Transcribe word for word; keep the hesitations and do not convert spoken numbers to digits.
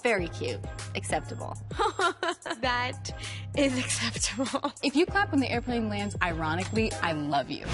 Very cute. Acceptable. That is acceptable. If you clap when the airplane lands ironically, I love you.